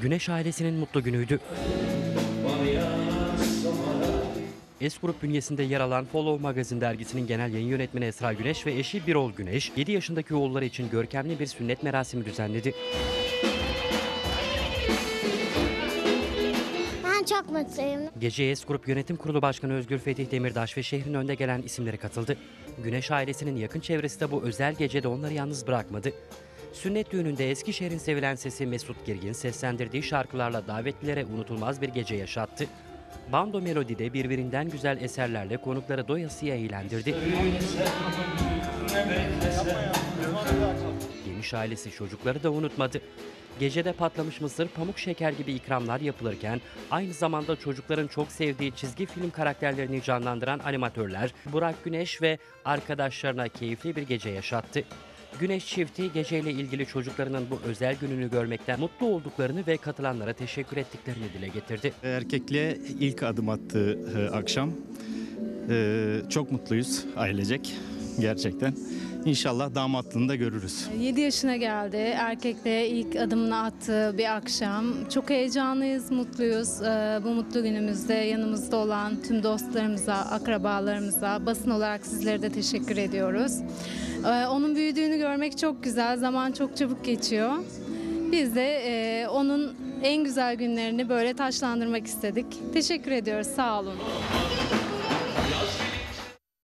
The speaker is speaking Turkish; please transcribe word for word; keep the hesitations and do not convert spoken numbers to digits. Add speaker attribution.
Speaker 1: Güneş ailesinin mutlu günüydü. S-Grup bünyesinde yer alan Follow Magazine dergisinin genel yayın yönetmeni Esra Güneş ve eşi Birol Güneş, yedi yaşındaki oğulları için görkemli bir sünnet merasimi düzenledi.
Speaker 2: Ben çok mutluyum.
Speaker 1: Geceye S-Grup Yönetim Kurulu Başkanı Özgür Fetih Demirtaş ve şehrin önde gelen isimleri katıldı. Güneş ailesinin yakın çevresi de bu özel gecede onları yalnız bırakmadı. Sünnet düğününde Eskişehir'in sevilen sesi Mesut Girgin seslendirdiği şarkılarla davetlilere unutulmaz bir gece yaşattı. Bando Melodi'de birbirinden güzel eserlerle konukları doyasıya eğlendirdi. Geniş ailesi çocukları da unutmadı. Gecede patlamış mısır, pamuk şeker gibi ikramlar yapılırken aynı zamanda çocukların çok sevdiği çizgi film karakterlerini canlandıran animatörler Burak Güneş ve arkadaşlarına keyifli bir gece yaşattı. Güneş çifti geceyle ilgili çocuklarının bu özel gününü görmekten mutlu olduklarını ve katılanlara teşekkür ettiklerini dile getirdi.
Speaker 3: Erkekliğe ilk adım attığı e, akşam. E, çok mutluyuz ailecek gerçekten. İnşallah damatlığını da görürüz.
Speaker 4: yedi yaşına geldi. Erkekliğe ilk adımını attığı bir akşam. Çok heyecanlıyız, mutluyuz. Ee, bu mutlu günümüzde yanımızda olan tüm dostlarımıza, akrabalarımıza, basın olarak sizlere de teşekkür ediyoruz. Ee, onun büyüdüğünü görmek çok güzel. Zaman çok çabuk geçiyor. Biz de e, onun en güzel günlerini böyle taşlandırmak istedik. Teşekkür ediyoruz. Sağ olun.